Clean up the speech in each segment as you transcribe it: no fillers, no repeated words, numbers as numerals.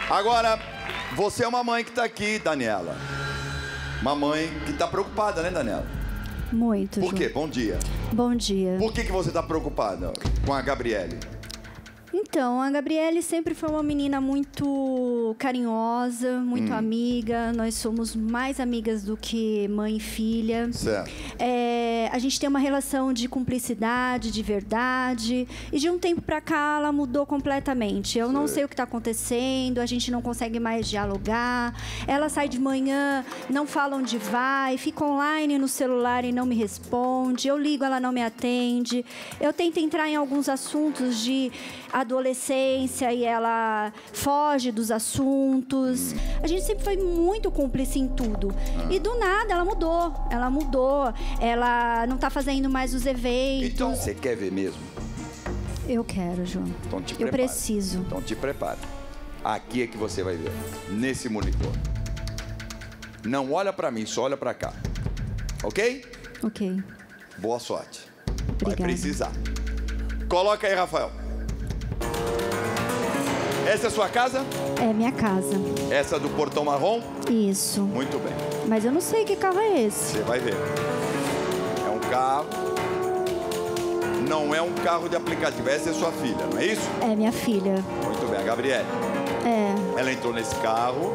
Agora, você é uma mãe que tá aqui, Daniela. Uma mãe que tá preocupada, né, Daniela? Muito, Por quê? Bom dia. Bom dia. Por que você tá preocupada com a Gabriele? Então, a Gabriele sempre foi uma menina muito carinhosa, muito amiga. Nós somos mais amigas do que mãe e filha. Certo. A gente tem uma relação de cumplicidade, de verdade. E de um tempo pra cá, ela mudou completamente. Eu não sei o que tá acontecendo, a gente não consegue mais dialogar. Ela sai de manhã, não fala onde vai, fica online no celular e não me responde. Eu ligo, ela não me atende. Eu tento entrar em alguns assuntos de adolescência e ela foge dos assuntos. A gente sempre foi muito cúmplice em tudo. E do nada ela mudou. Ela não tá fazendo mais os eventos. Então, você quer ver mesmo? Eu quero, João. Então te Eu prepara. preciso. Então te prepara. Aqui é que você vai ver. Nesse monitor. Não olha pra mim, só olha pra cá. Ok? Ok. Boa sorte. Obrigada. Vai precisar. Coloca aí, Rafael. Essa é a sua casa? É minha casa. Essa do portão marrom? Isso. Muito bem. Mas eu não sei que carro é esse. Você vai ver. É um carro. Não é um carro de aplicativo. Essa é sua filha, não é isso? É minha filha. Muito bem, a Gabriele. É. Ela entrou nesse carro.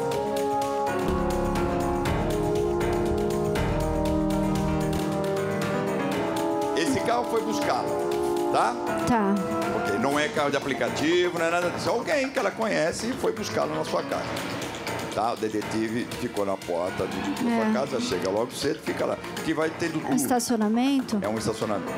Esse carro foi buscá-la, tá? Tá. Ok, não é carro de aplicativo, não é nada disso. Alguém que ela conhece e foi buscá-la na sua casa. Tá? O detetive ficou na porta da sua casa, chega logo cedo, fica lá. Que vai ter do Um estacionamento? É um estacionamento.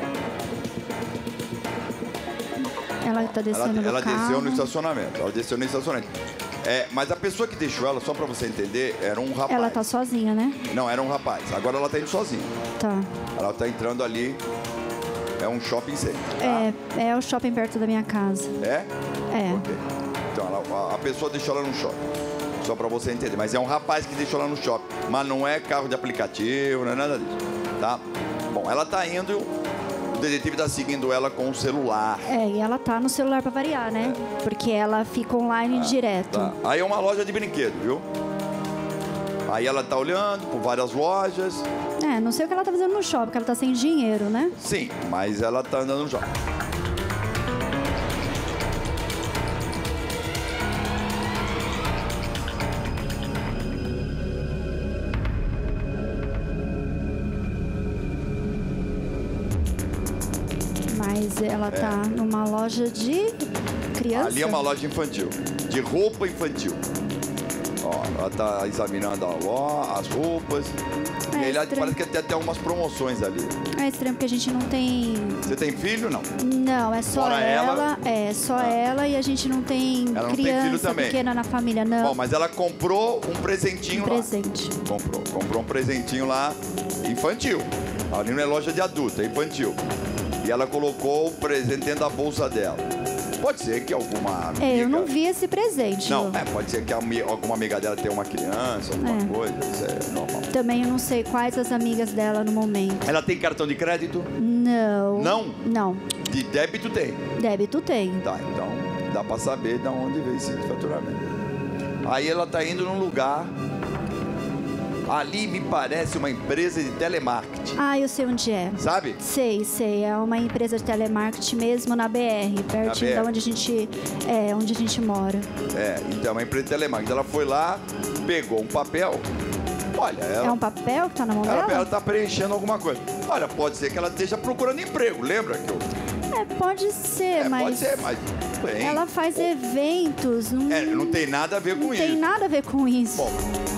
Ela tá descendo do Ela carro. desceu no estacionamento. Ela desceu no estacionamento. Mas a pessoa que deixou ela, só pra você entender, era um rapaz. Ela tá sozinha, né? Não, era um rapaz. Agora ela tá indo sozinha. Tá. Ela tá entrando ali. É um shopping center. Tá? É o shopping perto da minha casa. É? É. Ok. Então, a pessoa deixou ela no shopping. Só pra você entender. Mas é um rapaz que deixou ela no shopping. Mas não é carro de aplicativo, não é nada disso. Tá? Bom, ela tá indo. O detetive tá seguindo ela com o celular. E ela tá no celular pra variar, né? Porque ela fica online direto. Tá. Aí é uma loja de brinquedo, viu? Aí ela tá olhando por várias lojas. Não sei o que ela tá fazendo no shopping, porque ela tá sem dinheiro, né? Sim, mas ela tá andando no shopping. Mas ela tá numa loja de criança. Ali é uma loja infantil, de roupa infantil. Ó, ela tá examinando as roupas. E aí parece que tem até umas promoções ali. É estranho porque a gente não tem... Você tem filho, não? Não, é só Fora ela. É só ela e a gente não tem Ela não tem filho criança também. pequena na família, não. Bom, mas ela comprou um presentinho lá. Presente. Comprou um presentinho lá infantil. Ali não é loja de adulto, é infantil. E ela colocou o presente dentro da bolsa dela. Pode ser que alguma amiga... Eu não vi esse presente. Não, pode ser que alguma amiga dela tenha uma criança, alguma coisa, isso é normal. Também eu não sei quais as amigas dela no momento. Ela tem cartão de crédito? Não. Não? Não. De débito tem? Débito tem. Tá, então dá pra saber de onde veio esse faturamento. Aí ela tá indo num lugar... Ali me parece uma empresa de telemarketing. Eu sei onde é. Sabe? Sei. É uma empresa de telemarketing mesmo na BR, pertinho da onde a gente mora. Então é uma empresa de telemarketing. Ela foi lá, pegou um papel. Olha, ela... É um papel que tá na mão dela? Ela tá preenchendo alguma coisa. Olha, pode ser que ela esteja procurando emprego. Lembra que eu... Pode ser, mas... Pode ser, mas... Bem, ela faz eventos. Não tem nada a ver com isso. Não tem nada a ver com isso. Bom...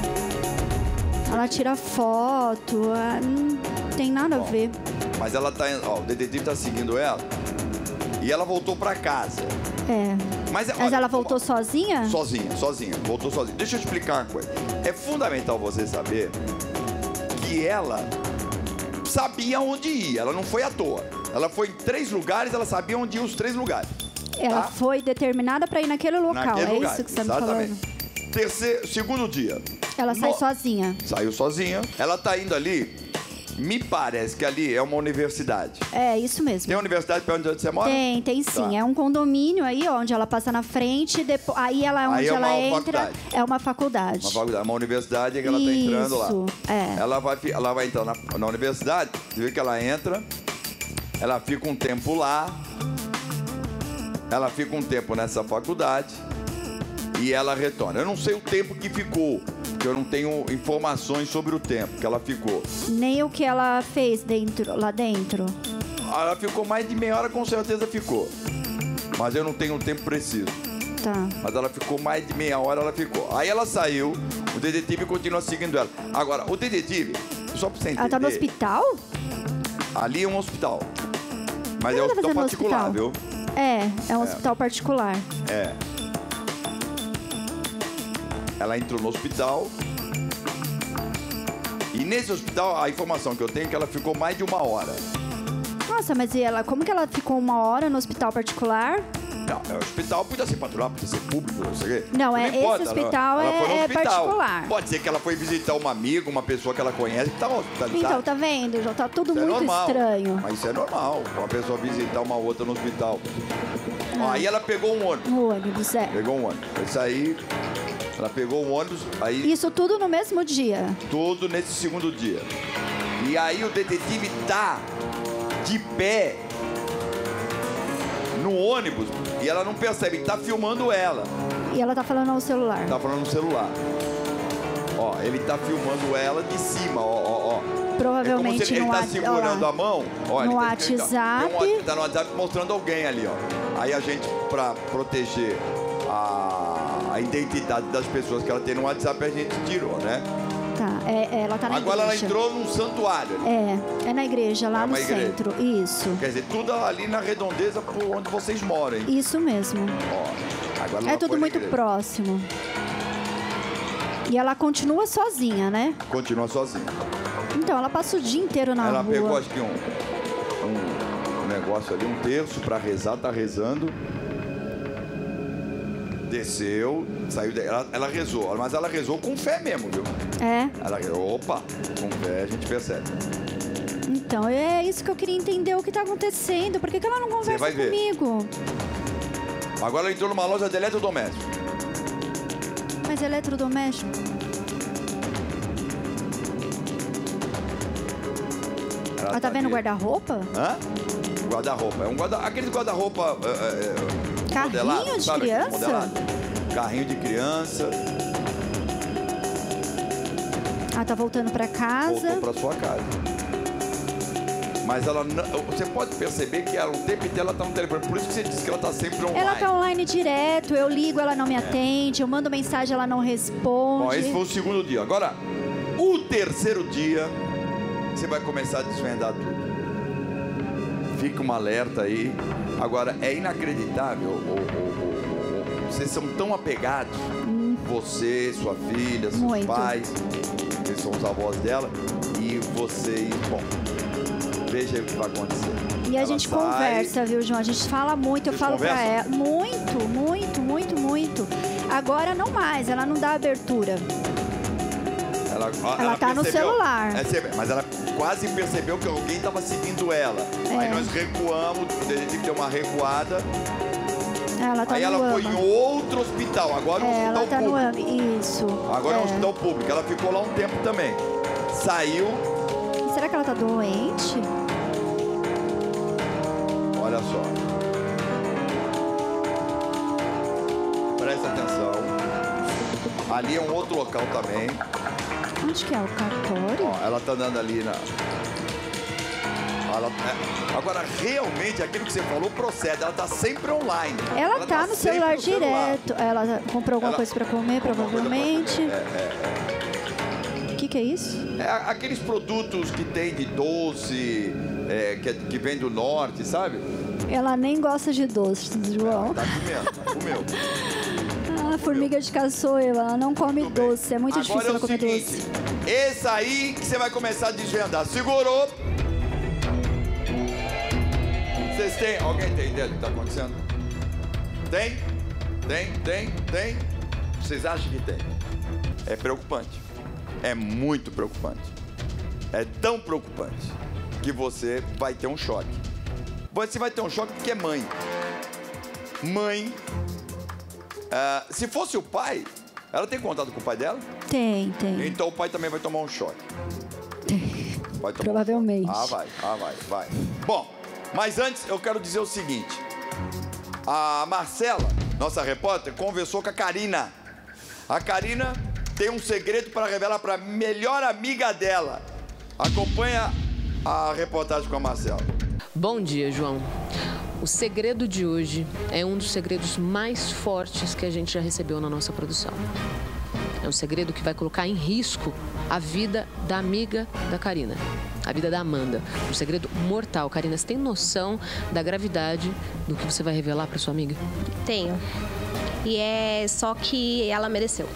Ela tira foto, não tem nada a ver. Mas ela tá... o detetive tá seguindo ela. E ela voltou pra casa. Mas ela voltou sozinha? Sozinha. Voltou sozinha. Deixa eu te explicar uma coisa. É fundamental você saber que ela sabia onde ia. Ela não foi à toa. Ela foi em 3 lugares, ela sabia onde ia os 3 lugares. Ela foi determinada pra ir naquele local, lugar. Isso que você tá me falando? Segundo dia. Ela sai sozinha. Saiu sozinha. Ela tá indo ali Me parece que ali é uma universidade. É, isso mesmo. Tem universidade perto onde você mora? Tem sim. Tá. É um condomínio aí, ó, onde ela passa na frente, depois, aí ela onde Aí é ela uma entra faculdade. é uma faculdade. Uma faculdade, uma universidade que ela tá entrando lá. Isso, é. Ela vai entrar na universidade, você vê que ela entra, ela fica um tempo lá, ela fica um tempo nessa faculdade e ela retorna. Eu não sei o tempo que ficou, porque eu não tenho informações sobre o tempo que ela ficou. Nem o que ela fez lá dentro. Ela ficou mais de meia hora, com certeza ficou. Mas eu não tenho um tempo preciso. Tá. Mas ela ficou mais de meia hora, ela ficou. Aí ela saiu, o detetive continua seguindo ela. Agora, o detetive, só pra você entender... Ela tá no hospital? Ali é um hospital. Mas O que é um ela tá hospital fazendo no particular, hospital? viu? É um hospital particular. É. Ela entrou no hospital. E nesse hospital, a informação que eu tenho é que ela ficou mais de uma hora. Nossa, mas e ela, como que ela ficou uma hora no hospital particular? Não, o hospital podia ser particular, podia ser público, não sei o quê. Não, importa, esse hospital ela foi no é hospital. particular. Pode ser que ela foi visitar uma amiga, uma pessoa que ela conhece, que tá hospitalizada. Então, tá vendo? Já tá tudo Isso é muito normal. estranho. Mas isso é normal, uma pessoa visitar uma outra no hospital. Ó, aí ela pegou um ônibus. No ônibus, é. Pegou um ônibus. Isso aí, ela pegou um ônibus, aí Isso tudo no mesmo dia. tudo nesse segundo dia. E aí o detetive tá de pé no ônibus e ela não percebe, tá filmando ela. E ela tá falando ao celular. Tá falando no celular. Ó, ele tá filmando ela de cima, ó. Provavelmente é como se ele no tá WhatsApp. segurando a mão. Ó, No ele WhatsApp. tá no WhatsApp mostrando alguém ali, ó. Aí a gente, pra proteger a identidade das pessoas que ela tem no WhatsApp, a gente tirou, né? Tá, ela tá na Agora ela igreja. entrou num santuário ali. É na igreja, lá É no uma igreja. centro. Isso. Quer dizer, tudo ali na redondeza por onde vocês moram, hein? Isso mesmo. Ó, agora É ela tudo foi na muito igreja. próximo. E ela continua sozinha, né? Continua sozinha. Então, ela passa o dia inteiro na Ela rua. pegou, acho que um negócio ali, um terço pra rezar, tá rezando. Desceu, saiu dela. Ela rezou, mas ela rezou com fé mesmo, viu? É. Ela rezou, opa, com fé a gente percebe. Então, é isso que eu queria entender o que tá acontecendo. Por que ela não conversa vai ver. comigo? Agora ela entrou numa loja de eletrodoméstico. Mas eletrodoméstico? Ela tá vendo ali. guarda-roupa? Hã? Guarda-roupa. É um aquele guarda-roupa. Carrinho modelado, de sabe? criança? Modelado. Carrinho de criança. Ela tá voltando pra casa. Voltou pra sua casa. Mas ela não, você pode perceber que ela, o tempo inteiro ela tá no telefone. Por isso que você disse que ela tá sempre online. Ela tá online direto, eu ligo, ela não me atende, eu mando mensagem, ela não responde. Bom, esse foi o segundo dia. Agora, o terceiro dia, você vai começar a desvendar tudo. Fica um alerta aí. Agora, é inacreditável. Vocês são tão apegados. Você, sua filha, seus Muito. pais, que são os avós dela. E vocês, bom, veja aí o que vai acontecer. E a Ela gente sai, conversa, viu, João? A gente fala muito, eu Vocês falo pra conversam? ela. Muito. Agora não mais, ela não dá abertura. Ela tá no celular. Mas ela quase percebeu que alguém estava seguindo ela. Aí nós recuamos, o detetive deu uma recuada. Ela tá Aí no ela foi AMA. em outro hospital, agora um hospital Ela tá no público. AMA, isso. Agora é um hospital público. Ela ficou lá um tempo também. Saiu, Será que ela tá doente? olha só. Presta atenção. Ali é um outro local também. Onde que é? O cartório? Ó, ela tá andando ali na... Agora, realmente, aquilo que você falou procede. Ela tá sempre online. Ela tá no sempre celular no celular. direto. Ela comprou alguma Ela- coisa pra comer, provavelmente. O que é isso? É aqueles produtos que tem de doce, que vem do norte, sabe? Ela nem gosta de doces, João. Tá comeu. Ah, formiga de caçoeira, ela não come Tudo bem. doce. É muito Agora difícil ela comer seguinte, doce. esse aí que você vai começar a desvendar. Segurou. Vocês têm? Alguém tem ideia do que tá acontecendo? Tem? Tem? Vocês acham que tem? É preocupante. É muito preocupante. é tão preocupante que você vai ter um choque. Você vai ter um choque porque é mãe. Mãe, se fosse o pai, ela tem contato com o pai dela? Tem. Então o pai também vai tomar um choque. Vai tomar Provavelmente. Um choque. Vai. Bom, mas antes eu quero dizer o seguinte. A Marcela, nossa repórter, conversou com a Karina. A Karina tem um segredo para revelar para a melhor amiga dela. Acompanha a reportagem com a Marcela. Bom dia, João. O segredo de hoje é um dos segredos mais fortes que a gente já recebeu na nossa produção. É um segredo que vai colocar em risco a vida da amiga da Karina, a vida da Amanda. Um segredo mortal. Karina, você tem noção da gravidade do que você vai revelar para sua amiga? Tenho. E é só que ela mereceu.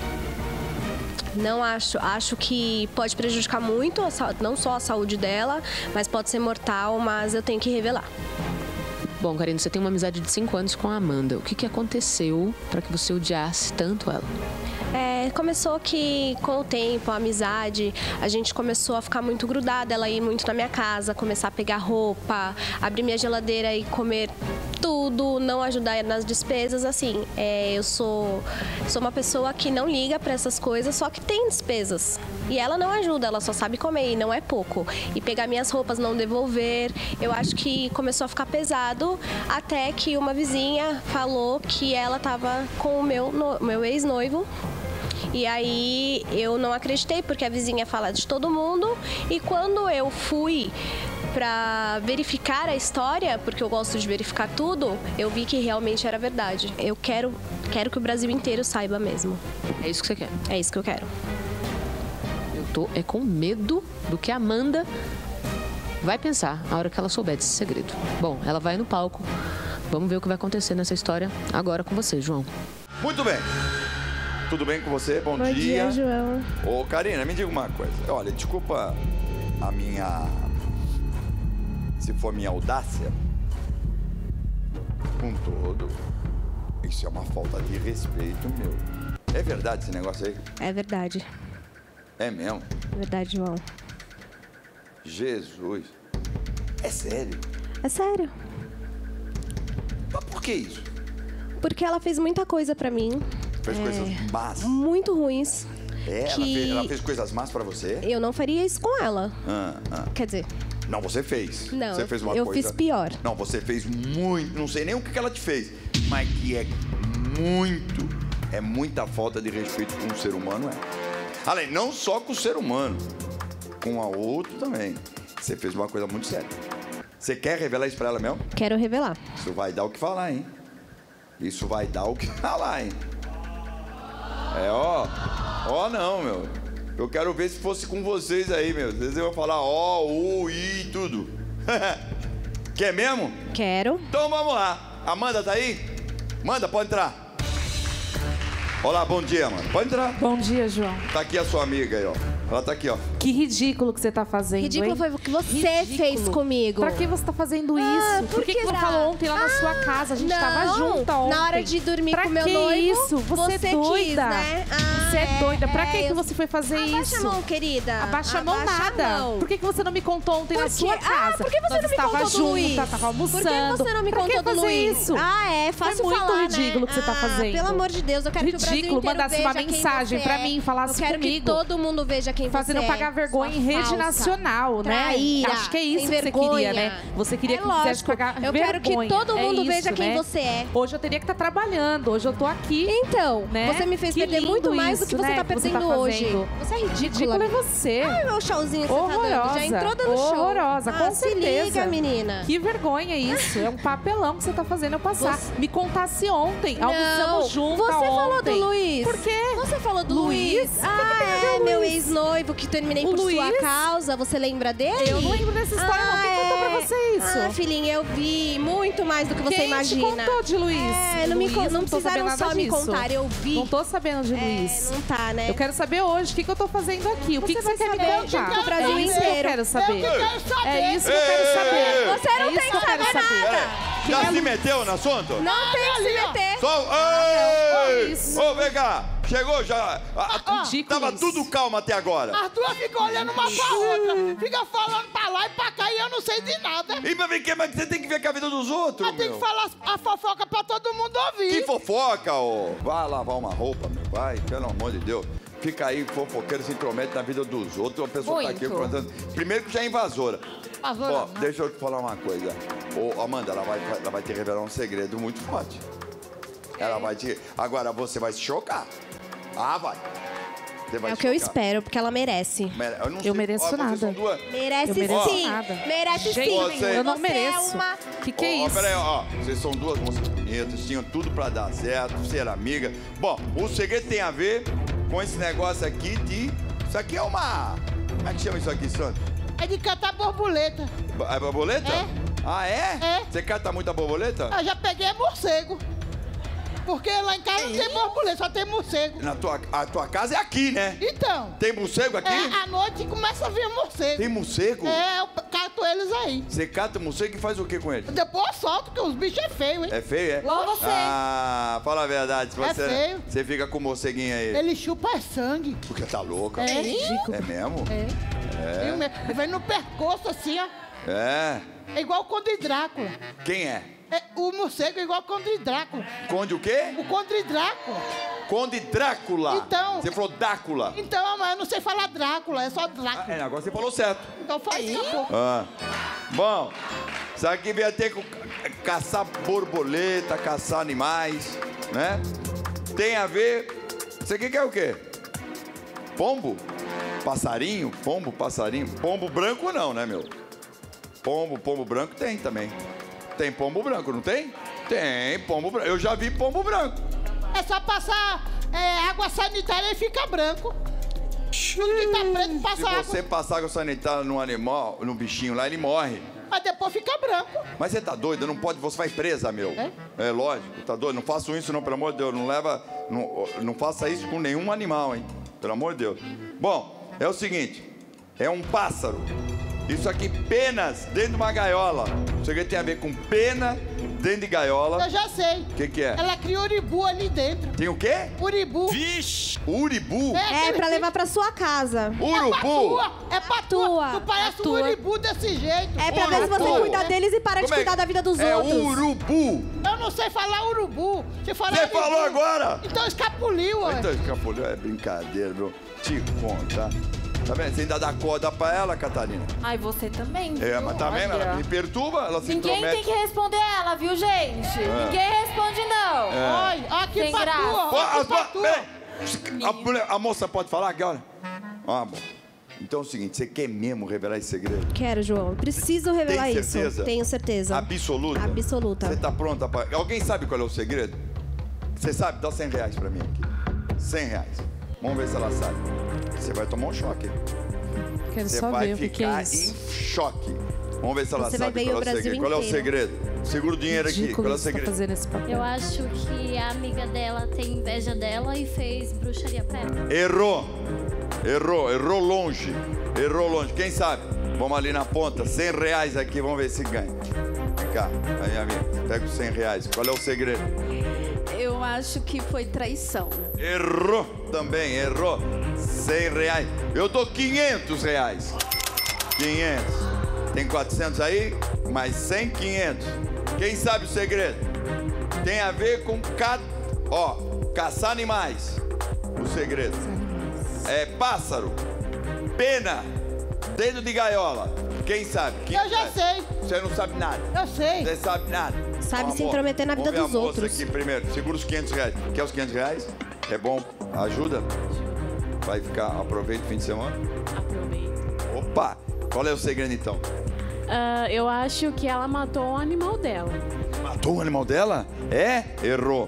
Não acho que pode prejudicar muito, não só a saúde dela, mas pode ser mortal, mas eu tenho que revelar. Bom, Karina, você tem uma amizade de 5 anos com a Amanda. O que aconteceu para que você odiasse tanto ela? Começou que, com o tempo, a amizade, a gente começou a ficar muito grudada, ela ir muito na minha casa, começar a pegar roupa, abrir minha geladeira e comer tudo, não ajudar nas despesas, assim. Eu sou uma pessoa que não liga para essas coisas, só que tem despesas. E ela não ajuda, ela só sabe comer, e não é pouco. E pegar minhas roupas, não devolver, eu acho que começou a ficar pesado, até que uma vizinha falou que ela estava com o meu ex-noivo. E aí eu não acreditei, porque a vizinha fala de todo mundo. E quando eu fui para verificar a história, porque eu gosto de verificar tudo, eu vi que realmente era verdade. Eu quero que o Brasil inteiro saiba mesmo. É isso que você quer? É isso que eu quero. Eu tô com medo do que a Amanda vai pensar a hora que ela souber desse segredo. Bom, ela vai no palco. Vamos ver o que vai acontecer nessa história agora com você, João. Muito bem. Tudo bem com você? Bom dia. Bom dia, João. Ô, Karina, me diga uma coisa. Olha, desculpa a minha... Se for minha audácia. Com todo. Isso é uma falta de respeito, meu. É verdade esse negócio aí? É verdade. É mesmo? É verdade, João. Jesus. É sério? É sério. Mas por que isso? Porque ela fez muita coisa pra mim. Fez coisas más? Muito ruins. Ela fez coisas más pra você? Eu não faria isso com ela. Quer dizer... Não, você fez. Não, você fez uma eu coisa... fiz pior. Não, você fez muito... Não sei nem o que ela te fez. Mas que é muito... É muita falta de respeito com o ser humano, é. Além, não só com o ser humano. Com a outro também. Você fez uma coisa muito séria. Você quer revelar isso pra ela mesmo? Quero revelar. Isso vai dar o que falar, hein? Isso vai dar o que falar, hein? Não, meu. Eu quero ver se fosse com vocês aí, meu. Vocês vão falar i, tudo. Quer mesmo? Quero. Então vamos lá. Amanda tá aí? Amanda, pode entrar. Olá, bom dia, Amanda. Pode entrar. Bom dia, João. Tá aqui a sua amiga aí, ó. Ela tá aqui, ó. Que ridículo que você tá fazendo, Ridículo hein? foi o que você fez comigo. Pra que você tá fazendo isso? Por que você não falou ontem lá na sua casa? A gente tava junta ontem. Na hora de dormir pra com meu que noivo, isso? Você é doida. Quis, né? Você é doida. Pra que você foi fazer isso? Abaixa a mão, querida. Abaixa a mão nada. Por que você não me contou ontem na sua casa? Por que você não me contou do Luiz? Tava almoçando. Por que você não me contou do Luiz? Isso? Fácil muito falar, ridículo que você tá fazendo. Pelo amor de Deus, eu quero que o Brasil inteiro mandasse veja uma mensagem pra mim, falasse comigo. Eu quero que todo mundo veja quem você é. Fazendo pagar vergonha em rede nacional, né? Traíra, Acho que é isso que você vergonha. queria, né? Você queria que lógico. quisesse pagar Eu vergonha. quero que todo mundo veja quem né? você é. Hoje eu teria que estar trabalhando, hoje eu tô aqui. Então, né? você me fez Que perder muito mais do que isso, você né? tá perdendo hoje. Você é ridícula. Ridículo é você. Ai, meu showzinho que você tá dando. Já entrou dando show. Horrorosa, com certeza. Se liga, menina. Que vergonha isso. É um papelão que você tá fazendo eu passar. Me contasse ontem. Almoçamos junto Você ontem. falou do Luiz. Por quê? Você falou do Luiz. Meu ex-noivo que terminei por sua causa. Você lembra dele? Eu não lembro dessa história, não. Quem contou pra você isso? Filhinha, eu vi muito mais do que você imagina. Quem te contou de Luiz? Não precisaram só me contar, eu vi. Não tô sabendo de Luiz. Não tá, né? Eu quero saber hoje o que eu tô fazendo aqui. O que você quer me contar? O Brasil é isso inteiro. que eu quero saber. É isso que eu quero saber. Você não tem que saber nada. Já se meteu no assunto? Não tem que se meter. Só... Ô, vem cá. Chegou já. Tava tudo calmo até agora. As duas ficam olhando uma pra outra. Fica falando pra lá e pra cá e eu não sei de nada. E pra ver que mas você tem que ver com a vida dos outros, Mas tem que falar a fofoca pra todo mundo ouvir. Que fofoca, ô. Vai lavar uma roupa, meu. Vai, pelo amor de Deus. Fica aí, fofoqueiro, se intromete na vida dos outros. A pessoa tá aqui contando. Primeiro que já é invasora. Ó, deixa eu te falar uma coisa. Ô, Amanda, ela vai te revelar um segredo muito forte. Ela vai te... Agora você vai se chocar. Ah, vai. É o que eu espero, porque ela merece. Eu mereço nada. Merece sim. Merece sim. Eu não mereço. Que é isso? Peraí, ó. Vocês são duas moças bonitas, tinham tudo pra dar certo, ser amiga. Bom, o segredo tem a ver com esse negócio aqui de... Isso aqui é uma... Como é que chama isso aqui, Sandro? É de catar borboleta. É borboleta? É. Ah, é? É. Você cata muita borboleta? Eu já peguei morcego. Porque lá em casa não tem borboleta, só tem morcego. A tua casa é aqui, né? Então. Tem morcego aqui? À noite começa a vir morcego. Tem morcego? É, eu cato eles aí. Você cata morcego e faz o que com eles? Depois eu solto, porque os bichos é feio, hein? É feio, é? Igual você. Ah, fala a verdade. Se É você, feio. Você fica com o morceguinho aí. Ele chupa sangue. Porque tá louca? É. É mesmo? Ele vem no pescoço assim, ó. É. É igual o Conde Drácula. Quem é? O morcego é igual o Conde Drácula. Conde o quê? O Conde Drácula. Conde Drácula. Então. Você falou Drácula. Então, mas eu não sei falar Drácula, é só Drácula. Agora você falou certo. Então faz isso. Bom, isso aqui vai ter que caçar borboleta, caçar animais, né? Tem a ver... Isso aqui é o quê? Pombo? Passarinho? Pombo, passarinho? Pombo branco não, né, meu? Pombo branco tem também. Tem pombo branco, não tem? Tem pombo branco. Eu já vi pombo branco. É só passar água sanitária e fica branco. Tudo que tá preto passa água. Se você passar água sanitária num animal, num bichinho lá, ele morre. Mas depois fica branco. Mas você tá doido? Não pode, você vai presa, meu. É lógico, tá doido? Não façam isso não, pelo amor de Deus. Não faça isso com nenhum animal, hein? Pelo amor de Deus. Bom, é o seguinte. É um pássaro. Isso aqui, penas dentro de uma gaiola. Isso aqui tem a ver com pena dentro de gaiola. Eu já sei. O que é? Ela cria uribu ali dentro. Tem o quê? Uribu. Vixe! Uribu? É pra levar pra sua casa. Urubu? É pra tua. Tu parece um uribu desse jeito. É pra ver se você cuida deles e para de cuidar da vida dos outros. É urubu. Eu não sei falar urubu. Você falou agora? Então escapuliu, ué. Então escapuliu, é brincadeira, meu. Te conta. Tá vendo? Você ainda dá corda pra ela, Catarina? Ai, você também, viu? Mas tá vendo? Ela me perturba, ela se intromete. Ninguém tem que responder ela, viu, gente? Ninguém responde, não. Olha, aqui Sem pra graça. tua. A moça pode falar, Gaura? Bom. Então é o seguinte, você quer mesmo revelar esse segredo? Quero, João. Eu preciso revelar Tem isso. certeza? Tenho certeza. Absoluta? Absoluta. Você tá pronta pra... Alguém sabe qual é o segredo? Você sabe? Dá 100 reais pra mim aqui. 100 reais. Vamos ver se ela sabe. Você vai tomar um choque. Quero Você só vai ver o que ficar é isso. em choque. Vamos ver se ela Você vai sabe ver qual é o o Brasil segredo. Qual é o inteiro. segredo? Segura o dinheiro aqui. Ridículo Qual é o isso tá segredo? fazendo esse papel. Eu acho que a amiga dela tem inveja dela e fez bruxaria pra ela. Errou longe. Quem sabe? Vamos ali na ponta, 100 reais aqui, vamos ver se ganha. Cá, aí amiga, pega os 100 reais. Qual é o segredo? Eu acho que foi traição. Errou também, 100 reais. Eu dou 500 reais. 500. Tem 400 aí? Mais 100, 500. Quem sabe o segredo? Tem a ver com caçar animais. O segredo. É pássaro, pena, dedo de gaiola. Quem sabe? Eu já sei. Você não sabe nada. Eu sei. Você sabe nada. Sabe se intrometer na vida dos outros. Vamos ver a moça aqui primeiro. Segura os 500 reais. Quer os 500 reais? É bom. Ajuda. Vai ficar... Aproveita o fim de semana. Aproveita. Opa! Qual é o segredo, então? Eu acho que ela matou o animal dela. Matou o animal dela? É? Errou.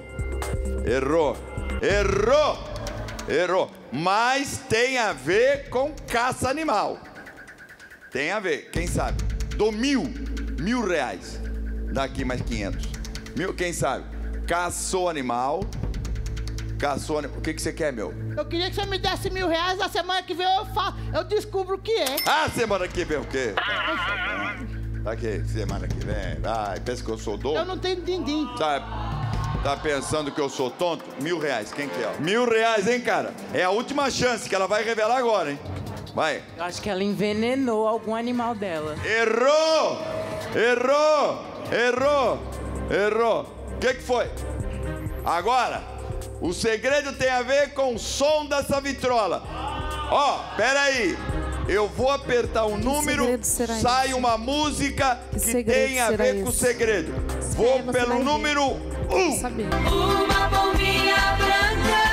Mas tem a ver com caça animal. Tem a ver. Quem sabe? Dou 1.000 reais. Daqui mais 500. 1.000, quem sabe? Caçou animal. O que você quer, meu? Eu queria que você me desse 1.000 reais. Na semana que vem eu descubro o que é. Semana que vem o quê? Aqui, semana que vem. Pensa que eu sou doido? Eu não tenho din-din. Sabe? Tá pensando que eu sou tonto? R$1.000, quem quer? R$1.000, hein, cara? É a última chance que ela vai revelar agora, hein? Vai. Eu acho que ela envenenou algum animal dela. Errou! Errou! Errou! Errou! O que foi? Agora, o segredo tem a ver com o som dessa vitrola. Ó, peraí. Eu vou apertar um número, sai uma música que tem a ver com o segredo. Vou pelo número 1. Uma bombinha branca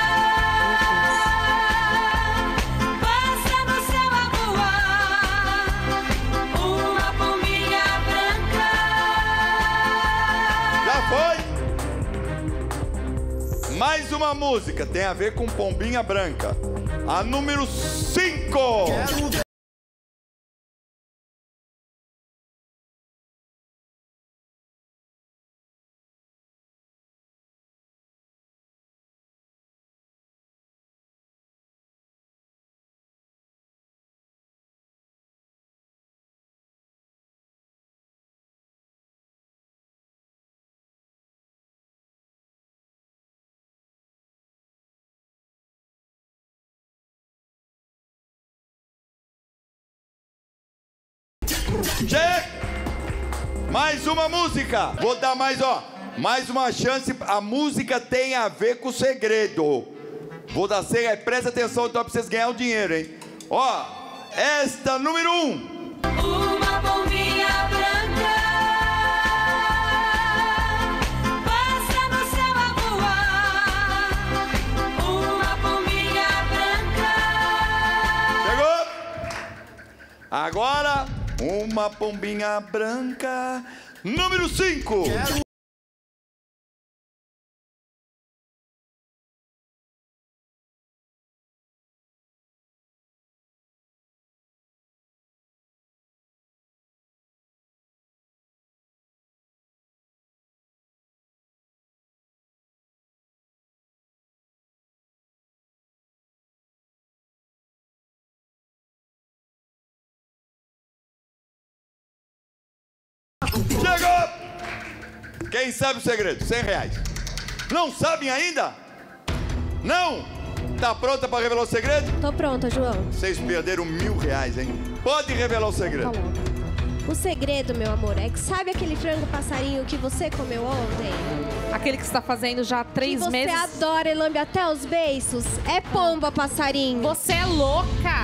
passa no céu a voar. Uma bombinha branca. Já foi? Mais uma música, tem a ver com pombinha branca. A número 5. Mais uma música. Vou dar mais, ó. Mais uma chance. A música tem a ver com o segredo. Vou dar cega. Presta atenção então pra vocês ganharem o dinheiro, hein? Ó, esta número 1. Uma bombinha branca passa no céu a voar. Uma bombinha branca. Chegou? Agora, uma pombinha branca. Número 5. Chegou! Quem sabe o segredo? R$100. Não sabem ainda? Não? Tá pronta para revelar o segredo? Tô pronta, João. Vocês perderam R$1.000, hein? Pode revelar o segredo. Tá bom. O segredo, meu amor, é que sabe aquele frango passarinho que você comeu ontem? Aquele que você tá fazendo já há 3 meses. Você adora e lambe até os beiços? É pomba passarinho. Você é louca!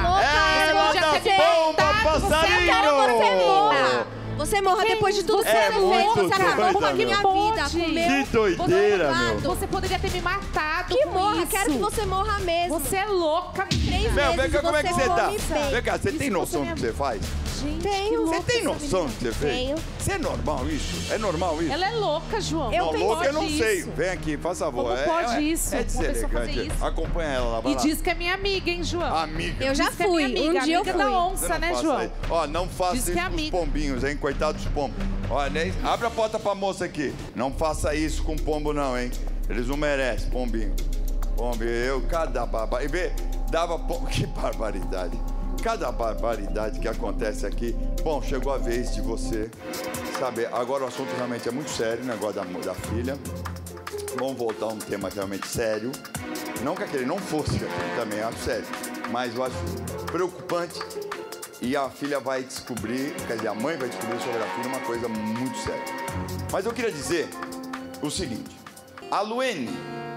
É pomba passarinho! Você morra! Você morra depois de tudo que você fez. Você acabou com a minha vida. Que doideira, meu. Você poderia ter me matado. Que morra, quero que você morra mesmo. Você é louca. 3 meses vem cá, como é que você tá? Bem. Vem cá, você tem noção do que você faz? Gente, tenho. Você tem noção do que você fez? Tenho. Isso é normal isso? É normal isso? Ela é louca, João. Não, louca eu não sei. Vem aqui, faz favor. Como pode isso? É deselegante. Acompanha ela lá, vai lá. E diz que é minha amiga, hein, João? Amiga. Eu já fui. Um dia eu fui. Da onça, né, João? Aí. Ó, não faça isso com os pombinhos, hein? Coitado dos pombos. Olha, né? Abre a porta pra moça aqui. Não faça isso com pombo, não, hein? Eles não merecem, pombinho. Pombinho, cada barbaridade. Dava pombo. Que barbaridade. Cada barbaridade que acontece aqui. Bom, chegou a vez de você saber. Agora o assunto realmente é muito sério, o negócio da filha. Vamos voltar a um tema realmente sério. Não que aquele não fosse, eu também acho sério. Mas eu acho preocupante. E a filha vai descobrir, quer dizer, a mãe vai descobrir sobre a filha uma coisa muito séria. Mas eu queria dizer o seguinte. A Luene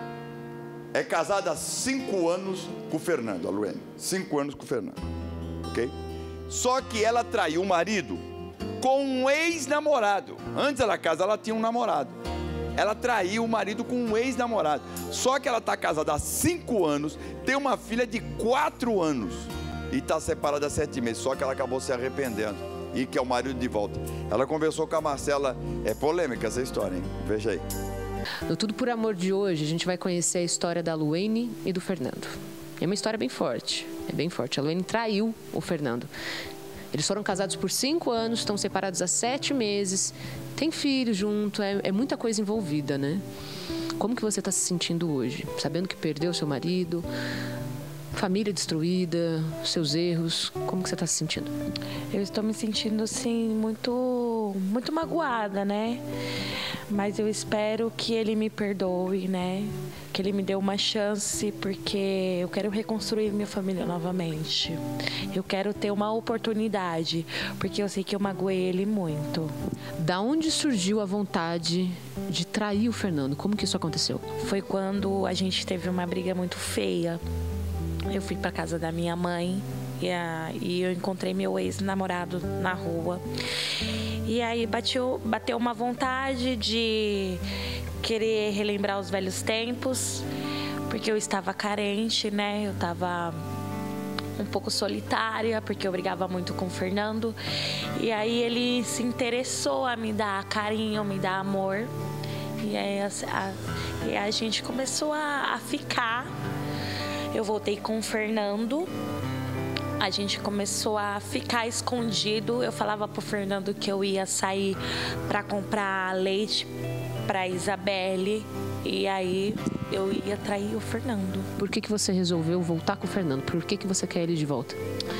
é casada há 5 anos com o Fernando, a Luene. 5 anos com o Fernando, ok? Só que ela traiu o marido com um ex-namorado. Antes da casa, ela tinha um namorado. Ela traiu o marido com um ex-namorado. Só que ela está casada há 5 anos, tem uma filha de 4 anos. E está separada há 7 meses, só que ela acabou se arrependendo e quer o marido de volta. Ela conversou com a Marcela, é polêmica essa história, hein? Veja aí. No Tudo por Amor de hoje, a gente vai conhecer a história da Luene e do Fernando. É uma história bem forte, é bem forte. A Luene traiu o Fernando. Eles foram casados por 5 anos, estão separados há 7 meses, tem filho junto, é muita coisa envolvida, né? Como que você está se sentindo hoje? Sabendo que perdeu seu marido, família destruída, seus erros, como que você está se sentindo? Eu estou me sentindo, assim, muito muito magoada, né? Mas eu espero que ele me perdoe, né? Que ele me dê uma chance, porque eu quero reconstruir minha família novamente. Eu quero ter uma oportunidade, porque eu sei que eu magoei ele muito. Da onde surgiu a vontade de trair o Fernando? Como que isso aconteceu? Foi quando a gente teve uma briga muito feia. Eu fui para casa da minha mãe e eu encontrei meu ex-namorado na rua. E aí bateu uma vontade de querer relembrar os velhos tempos, porque eu estava carente, né? Eu estava um pouco solitária, porque eu brigava muito com o Fernando. E aí ele se interessou a me dar carinho, me dar amor. E aí a gente começou a ficar. Eu voltei com o Fernando. A gente começou a ficar escondido. Eu falava pro Fernando que eu ia sair para comprar leite para Isabelle. E aí eu ia trair o Fernando. Por que você resolveu voltar com o Fernando? Por que você quer ele de volta?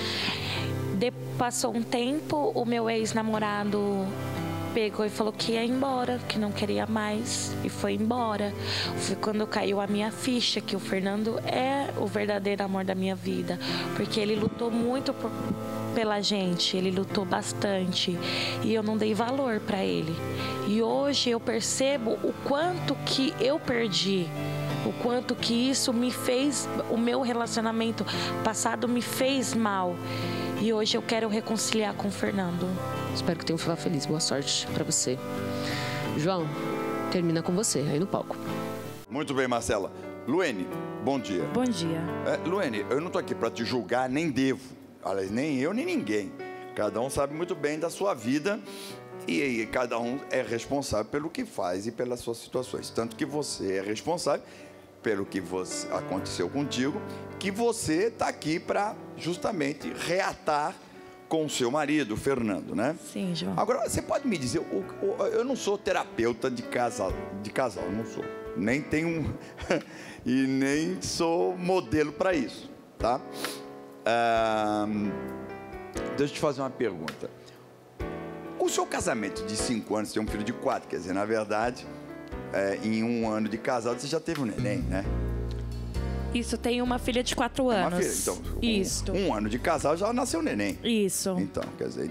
Passou um tempo, o meu ex-namorado pegou e falou que ia embora, que não queria mais, e foi embora. Foi quando caiu a minha ficha que o Fernando é o verdadeiro amor da minha vida, porque ele lutou muito pela gente, ele lutou bastante e eu não dei valor para ele. E hoje eu percebo o quanto que eu perdi, o quanto que isso me fez, o meu relacionamento passado me fez mal. E hoje eu quero reconciliar com o Fernando. Espero que tenha um final feliz. Boa sorte para você. João, termina com você aí no palco. Muito bem, Marcela. Luene, bom dia. Bom dia. Luene, eu não tô aqui para te julgar, nem devo. Aliás, nem eu, nem ninguém. Cada um sabe muito bem da sua vida e cada um é responsável pelo que faz e pelas suas situações. Tanto que você é responsável pelo que aconteceu contigo, que você está aqui para justamente reatar com o seu marido, Fernando, né? Sim, João. Agora, você pode me dizer, eu não sou terapeuta de casal, não sou. Nem tenho e nem sou modelo para isso, tá? Deixa eu te fazer uma pergunta. O seu casamento de 5 anos, você tem um filho de 4, quer dizer, na verdade, em 1 ano de casado, você já teve um neném, né? Isso, tem uma filha de 4 anos. Uma filha, então, isso. 1 ano de casal já nasceu neném. Isso. Então, quer dizer,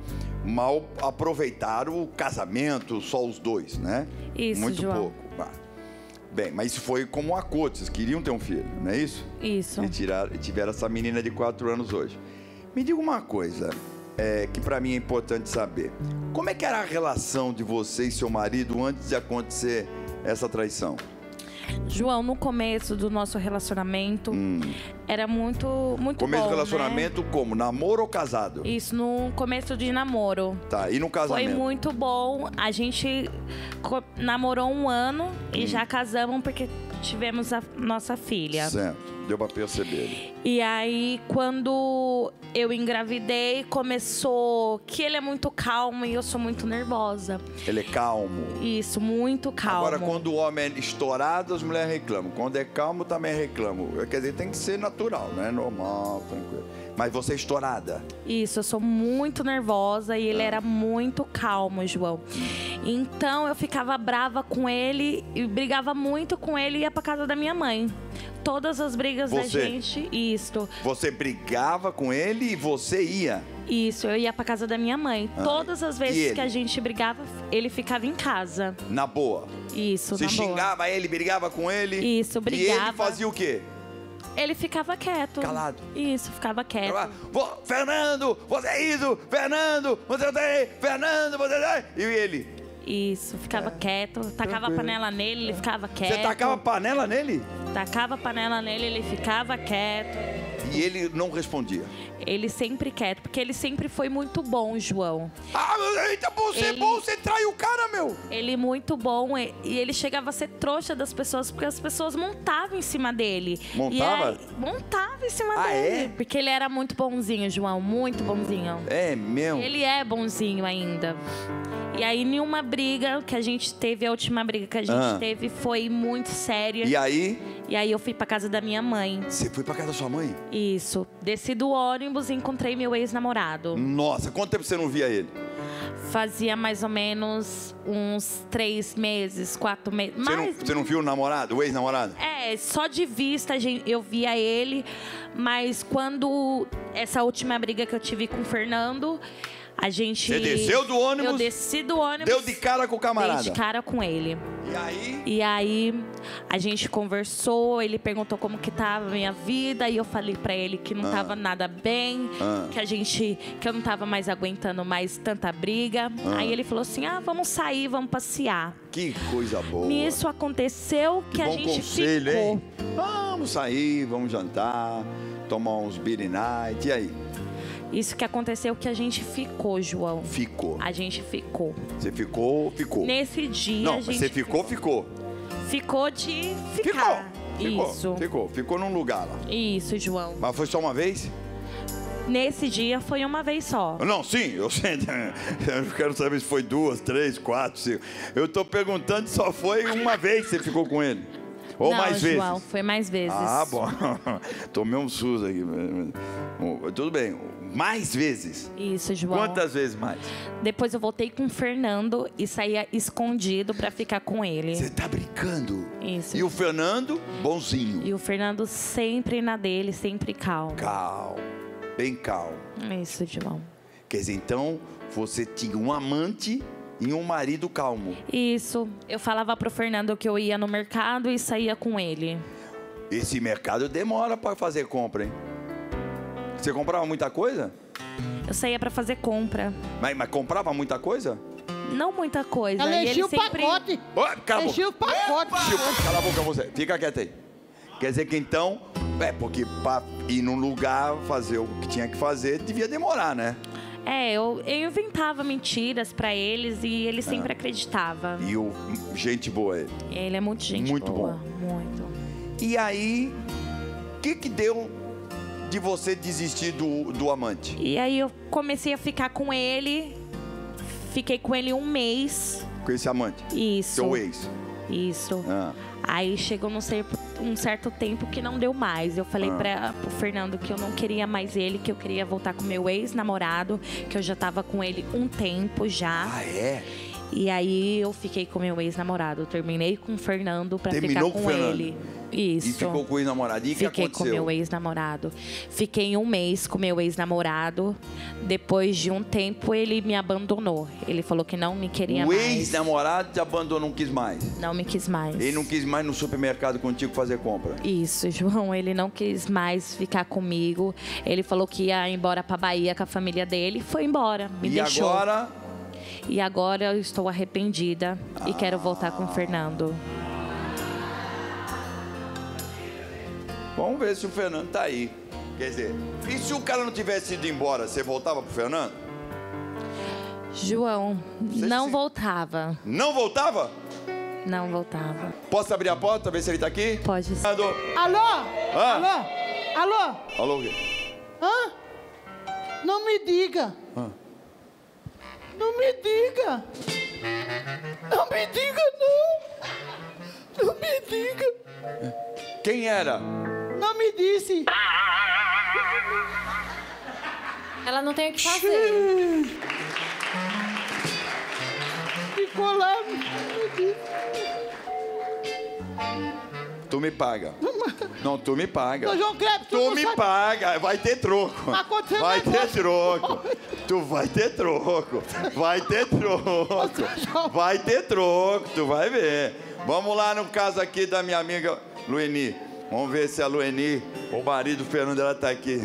mal aproveitaram o casamento, só os dois, né? Isso, muito João. pouco. Bem, mas isso foi como um acordo, vocês queriam ter um filho, não é isso? Isso. E tiveram essa menina de 4 anos hoje. Me diga uma coisa, que pra mim é importante saber. Como é que era a relação de você e seu marido antes de acontecer essa traição? João, no começo do nosso relacionamento, era muito Começo bom, do relacionamento, né? Como? Namoro ou casado? Isso, no começo de namoro. Tá, e no casamento? Foi muito bom. A gente namorou 1 ano e já casamos porque tivemos a nossa filha. Certo, deu pra perceber. E aí, quando eu engravidei, começou que ele é muito calmo e eu sou muito nervosa. Ele é calmo? Isso, muito calmo. Agora, quando o homem é estourado, as mulheres reclamam. Quando é calmo, também reclamam. Quer dizer, tem que ser natural, né? Normal, tranquilo. Mas você é estourada? Isso, eu sou muito nervosa e ele era muito calmo, João. Então, eu ficava brava com ele e brigava muito com ele e ia pra casa da minha mãe. Todas as brigas da gente, isso. Você brigava com ele e você ia? Isso, eu ia pra casa da minha mãe. Todas as vezes que a gente brigava, ele ficava em casa. Na boa? Isso, Você na boa. xingava ele, brigava com ele? Isso, brigava. E ele fazia o quê? Ele ficava quieto. Calado. Isso, ficava quieto. Fernando, você é isso! Fernando, você tem! Fernando, você tem! E ele? Isso, ficava quieto. Tacava a panela nele, ele ficava quieto. Você tacava a panela nele? Tacava a panela nele, ele ficava quieto. E ele não respondia? Ele sempre quieto, porque ele sempre foi muito bom, João. Ah, eita, você é bom, você trai o cara, meu! Ele muito bom e ele chegava a ser trouxa das pessoas, porque as pessoas montavam em cima dele. Montava? Montava em cima dele. Porque ele era muito bonzinho, João, muito bonzinho. É mesmo? Ele é bonzinho ainda. E aí, nenhuma briga que a gente teve, a última briga que a gente teve foi muito séria. E aí? E aí eu fui pra casa da minha mãe. Você foi pra casa da sua mãe? Isso. Desci do ônibus e encontrei meu ex-namorado. Nossa, quanto tempo você não via ele? Fazia mais ou menos uns 3 meses, 4 meses. Você não viu o namorado, o ex-namorado? É, só de vista eu via ele, mas quando essa última briga que eu tive com o Fernando, a gente... Você desceu do ônibus? Eu desci do ônibus. Deu de cara com o camarada? Dei de cara com ele. E aí? E aí, a gente conversou, ele perguntou como que tava a minha vida, e eu falei pra ele que não tava nada bem, que eu não tava mais aguentando mais tanta briga. Aí ele falou assim, vamos sair, vamos passear. Que coisa boa. Nisso aconteceu que a gente conselho, ficou. Hein? Vamos sair, vamos jantar, tomar uns beer night, e aí? Isso que aconteceu que a gente ficou, João. Ficou. A gente ficou. Você ficou? Nesse dia não, a gente... você ficou? Ficou de ficar. Isso. Ficou num lugar lá. Isso, João. Mas foi só uma vez? Nesse dia foi uma vez só. Não, sim, eu sei. Eu quero saber se foi 2, 3, 4, 5. Eu tô perguntando se só foi uma vez que você ficou com ele. Ou não, mais vezes? João, foi mais vezes. Ah, bom. Tomei um SUS aqui. Tudo bem. Mais vezes? Isso, João. Quantas vezes mais? Depois eu voltei com o Fernando e saía escondido pra ficar com ele. Você tá brincando? Isso. E o Fernando, bonzinho? E o Fernando sempre na dele, sempre calmo. Calmo. Bem calmo. Isso, João. Quer dizer, então, você tinha um amante e um marido calmo. Isso. Eu falava pro Fernando que eu ia no mercado e saía com ele. Esse mercado demora pra fazer compra, hein? Você comprava muita coisa? Eu saía pra fazer compra. Mas comprava muita coisa? Não muita coisa. Ela e enchia ele o sempre... pacote. Enchia o pacote. Cala a boca você. Fica quieto aí. Quer dizer que então... porque pra ir num lugar, fazer o que tinha que fazer, devia demorar, né? Eu inventava mentiras pra eles e ele sempre acreditava. E gente boa ele. Ele é muito gente muito boa. Bom. Muito. E aí, o que deu de você desistir do amante? E aí eu comecei a ficar com ele. Fiquei com ele 1 mês. Com esse amante? Isso. Seu ex? Isso. Aí chegou um certo tempo que não deu mais. Eu falei pro Fernando que eu não queria mais ele, que eu queria voltar com meu ex-namorado, que eu já tava com ele um tempo já. Ah, é? E aí eu fiquei com meu ex-namorado. Eu terminei com o Fernando pra ficar com ele. Isso. E ficou com o ex-namorado. E o que aconteceu? Fiquei com meu ex-namorado. Fiquei 1 mês com meu ex-namorado. Depois de um tempo, ele me abandonou. Ele falou que não me queria mais. O ex-namorado te abandonou, não quis mais? Não me quis mais. Ele não quis mais no supermercado contigo fazer compra? Isso, João. Ele não quis mais ficar comigo. Ele falou que ia embora pra Bahia com a família dele. Foi embora. Me deixou. E agora eu estou arrependida e quero voltar com o Fernando. Vamos ver se o Fernando tá aí. Quer dizer, e se o cara não tivesse ido embora, você voltava pro Fernando? João, não voltava. Não voltava? Não voltava. Posso abrir a porta, ver se ele tá aqui? Pode sim. Alô? Alô? Alô? Alô, o quê? Hã? Não me diga. Não me diga. Não me diga, não. Não me diga. Quem era? Não me disse. Ela não tem o que fazer. Ficou lá. Tu me paga. Não, tu me paga. Não, João Kleber, tu me paga. Vai ter troco. Vai ter troco. Tu vai ter troco. Vai ter troco. Vai ter troco. Tu vai ver. Vamos lá no caso aqui da minha amiga Lueni. Vamos ver se a Lueni, o marido do Fernando, ela tá aqui.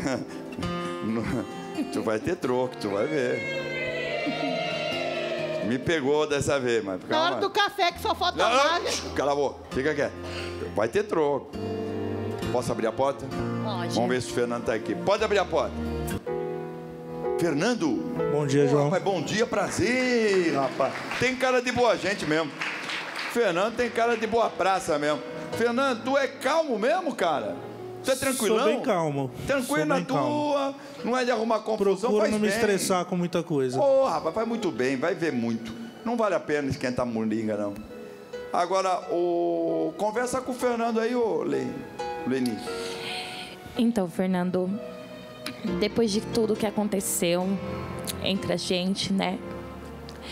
Tu vai ter troco, tu vai ver. Me pegou dessa vez, mas... Na hora do café, que só falta mais. Cala a boca, fica quieto. Vai ter troco. Posso abrir a porta? Pode. Vamos ver se o Fernando tá aqui. Pode abrir a porta. Fernando? Bom dia, João. Rapaz, bom dia, prazer, rapaz. Tem cara de boa gente mesmo. Fernando tem cara de boa praça mesmo. Fernando, tu é calmo mesmo, cara? Tu é tranquilão? Sou bem calmo. Tranquilo na tua, não é de arrumar confusão, Procuro faz não me bem. estressar com muita coisa. Ô, rapaz, faz muito bem, vai ver muito. Não vale a pena esquentar moringa, não. Agora, conversa com o Fernando aí, ô Leni. Então, Fernando, depois de tudo que aconteceu entre a gente, né?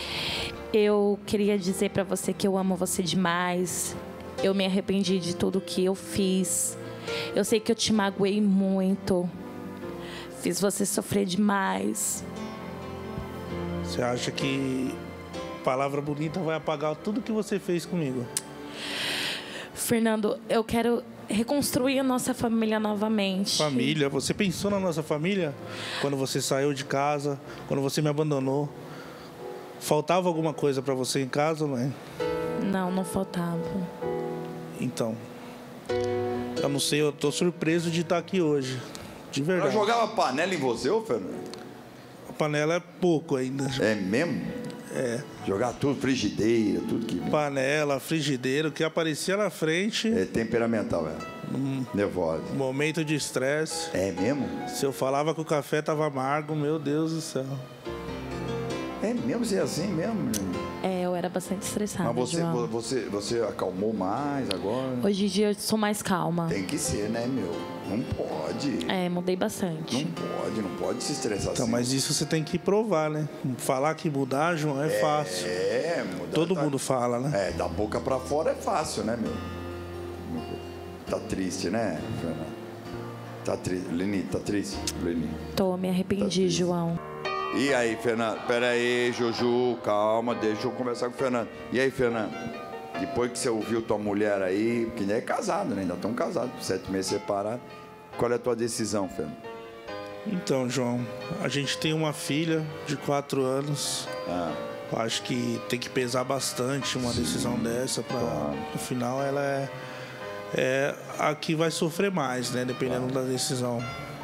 Eu queria dizer pra você que eu amo você demais. Eu me arrependi de tudo que eu fiz. Eu sei que eu te magoei muito. Fiz você sofrer demais. Você acha que palavra bonita vai apagar tudo que você fez comigo? Fernando, eu quero reconstruir a nossa família novamente. Família? Você pensou na nossa família? Quando você saiu de casa, quando você me abandonou? Faltava alguma coisa pra você em casa, mãe? Não, não faltava. Então, eu não sei, eu tô surpreso de estar aqui hoje. De verdade. Ela jogava panela em você, ô Fernando? A panela é pouco ainda. É mesmo? É. Jogar tudo, frigideira, tudo que... Panela, frigideira, o que aparecia na frente... É temperamental, nervosa. Momento de estresse. É mesmo? Se eu falava que o café tava amargo, meu Deus do céu. É mesmo? Você é assim mesmo? É, eu era bastante estressada, Mas João. você acalmou mais agora? Hoje em dia eu sou mais calma. Tem que ser, né, meu? Não pode. É, mudei bastante. Não pode se estressar então, assim. Mas isso você tem que provar, né? Falar que mudar, João, é fácil. É, mudar. Todo mundo fala, né? É, da boca pra fora é fácil, né, meu? Tá triste, né, Fernanda? Tá triste. Leni, tá triste? Leni. Tô, me arrependi, João. E aí, Fernando? Pera aí, Juju, calma, deixa eu conversar com o Fernando. E aí, Fernando? Depois que você ouviu tua mulher aí, porque ainda é casado, né? Ainda estão casados, 7 meses separados. Qual é a tua decisão, Fernando? Então, João, a gente tem uma filha de 4 anos. Eu acho que tem que pesar bastante uma decisão dessa para no final ela é a que vai sofrer mais, né? Dependendo da decisão.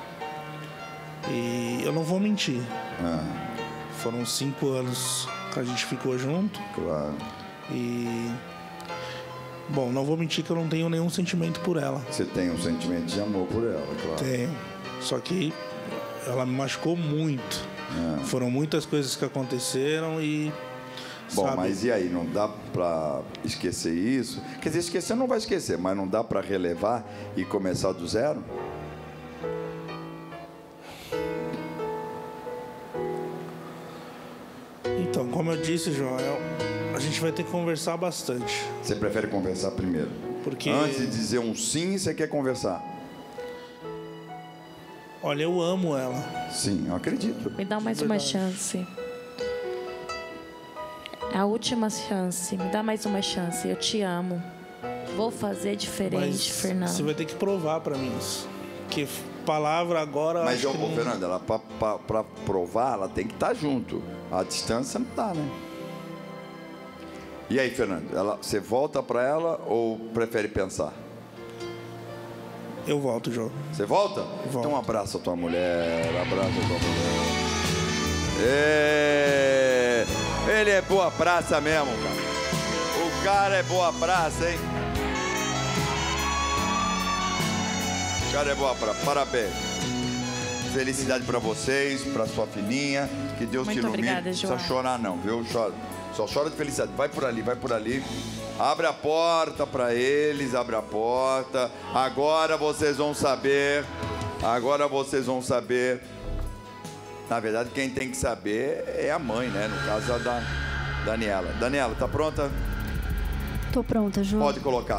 E eu não vou mentir. Foram 5 anos que a gente ficou junto. Claro. E... Bom, não vou mentir que eu não tenho nenhum sentimento por ela. Você tem um sentimento de amor por ela, claro. Tenho. Só que ela me machucou muito. Foram muitas coisas que aconteceram e... Bom, sabe? mas e aí? Não dá pra esquecer isso? Quer dizer, esquecer não vai esquecer, mas não dá pra relevar e começar do zero? Então, como eu disse, João, a gente vai ter que conversar bastante. Você prefere conversar primeiro? Porque... Antes de dizer um sim, você quer conversar? Olha, eu amo ela. Sim, eu acredito. Me dá mais uma chance. A última chance. Me dá mais uma chance. Eu te amo. Vou fazer diferente, Mas Fernando. você vai ter que provar pra mim isso. Que palavra agora... Mas, acho que não... Fernanda, ela, pra provar, ela tem que estar junto. A distância não dá, né? E aí, Fernanda, você volta pra ela ou prefere pensar? Eu volto, João. Você volta? Volto. Então abraça a tua mulher, abraça a tua mulher. Ele é boa praça mesmo, cara. O cara é boa praça, hein? O cara é boa praça. Parabéns. Felicidade pra vocês, pra sua filhinha. Que Deus te Muito ilumine. obrigada, Não precisa João. chorar não, viu? Só chora de felicidade. Vai por ali, vai por ali. Abre a porta pra eles, abre a porta. Agora vocês vão saber. Agora vocês vão saber. Na verdade, quem tem que saber é a mãe, né? No caso, a da Daniela. Daniela, tá pronta? Tô pronta, João. Pode colocar.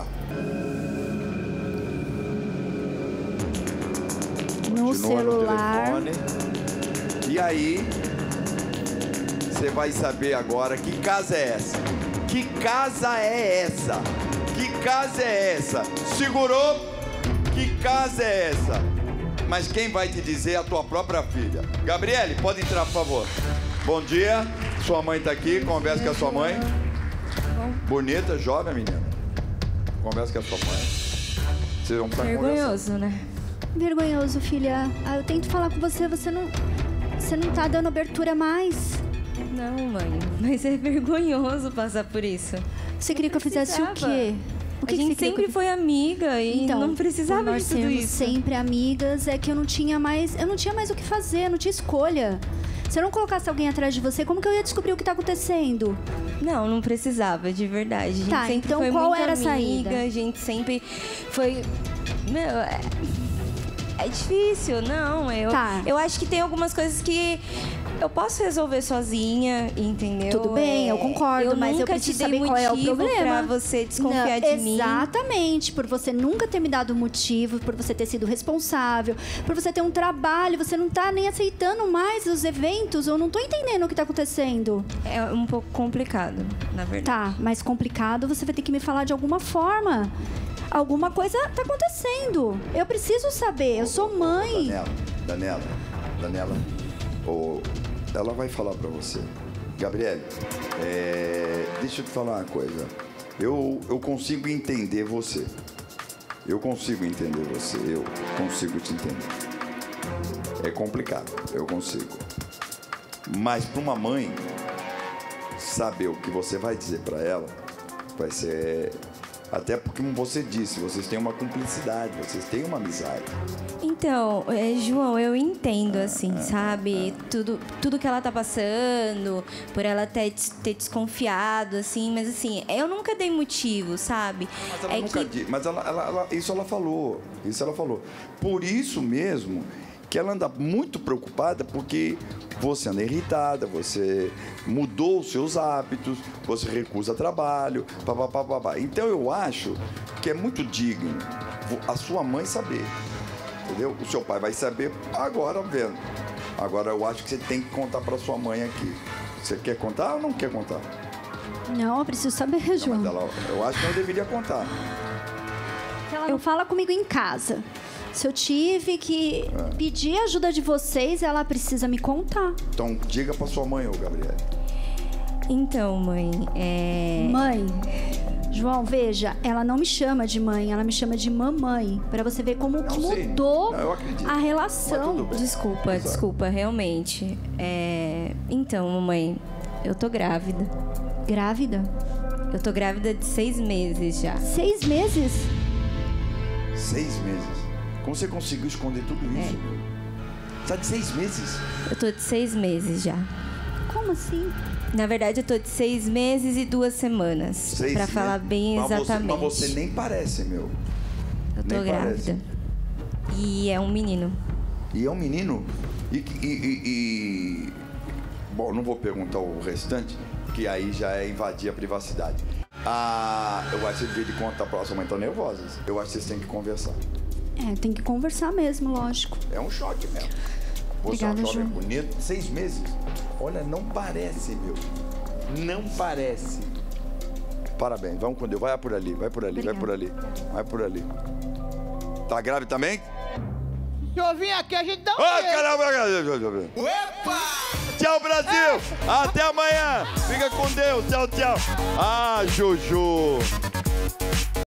No Continua celular. no telefone. E aí, você vai saber agora que casa é essa. Que casa é essa? Que casa é essa? Segurou? Que casa é essa? Mas quem vai te dizer é a tua própria filha. Gabriele, pode entrar, por favor. Bom dia. Sua mãe tá aqui. Conversa com a sua mãe. Bonita, jovem, menina. Conversa com a sua mãe. Vocês vão estar conversando. né? Vergonhoso, filha. Eu tento falar com você, você não tá dando abertura mais. Não, mãe, mas é vergonhoso passar por isso. Você queria que eu fizesse o quê? O que a gente você queria sempre que eu... foi amiga e Então, não precisava nós de tudo sermos isso. sempre amigas, é que eu não tinha mais o que fazer, eu não tinha escolha. Se eu não colocasse alguém atrás de você, como que eu ia descobrir o que tá acontecendo? Não precisava, de verdade. A gente Tá, sempre então foi qual muito era a amiga, saída? a gente sempre foi... Meu, é difícil, não. Eu acho que tem algumas coisas que Eu posso resolver sozinha, entendeu? Tudo bem, eu concordo, mas eu preciso saber qual é o problema. Pra você desconfiar de mim. Exatamente, por você nunca ter me dado motivo, por você ter sido responsável, por você ter um trabalho, você não tá nem aceitando mais os eventos, eu não tô entendendo o que tá acontecendo. É um pouco complicado, na verdade. Tá, mas complicado você vai ter que me falar de alguma forma. Alguma coisa tá acontecendo. Eu preciso saber, eu sou mãe. Daniela, ela vai falar pra você. Gabriele, deixa eu te falar uma coisa. Eu consigo entender você. Eu consigo te entender. É complicado, eu consigo. Mas para uma mãe, saber o que você vai dizer para ela vai ser... Até porque, como você disse, vocês têm uma cumplicidade, vocês têm uma amizade. Então, João, eu entendo, assim, sabe? Tudo que ela tá passando, por ela ter desconfiado, assim, mas assim, eu nunca dei motivo, sabe? Mas ela nunca disse. Mas isso ela falou. Por isso mesmo que ela anda muito preocupada, porque você anda irritada, você mudou os seus hábitos, você recusa trabalho, papapá. Então eu acho que é muito digno a sua mãe saber, entendeu? O seu pai vai saber agora vendo. Agora eu acho que você tem que contar para sua mãe aqui. Você quer contar ou não quer contar? Não, eu preciso saber, João. Eu acho que ela deveria contar. Ela não fala comigo em casa. Se eu tive que pedir ajuda de vocês, ela precisa me contar. Então, diga pra sua mãe, ô Gabriele. Então, mãe, Mãe, João, veja, ela não me chama de mãe, ela me chama de mamãe. Pra você ver como mudou a relação. Desculpa, realmente. Então, mamãe, eu tô grávida. Grávida? Eu tô grávida de 6 meses já. 6 meses? 6 meses? Como você conseguiu esconder tudo isso? Tá de 6 meses? Eu tô de 6 meses já. Como assim? Na verdade, eu tô de 6 meses e 2 semanas. Pra falar bem exatamente. Mas você nem parece, meu. Eu tô grávida. E é um menino. E é um menino? Bom, não vou perguntar o restante, que aí já é invadir a privacidade. Eu acho que você devia contar pra sua mãe, tão nervosas. Eu acho que vocês têm que conversar. Tem que conversar mesmo, lógico. É um choque mesmo. Você é um jovem bonito, 6 meses. Olha, não parece, meu. Não parece. Parabéns, vamos com Deus. Vai por ali. Tá grávida também? Se eu vim aqui, a gente dá um caramba! Opa! Tchau, Brasil! Até amanhã! Fica com Deus! Tchau! Juju!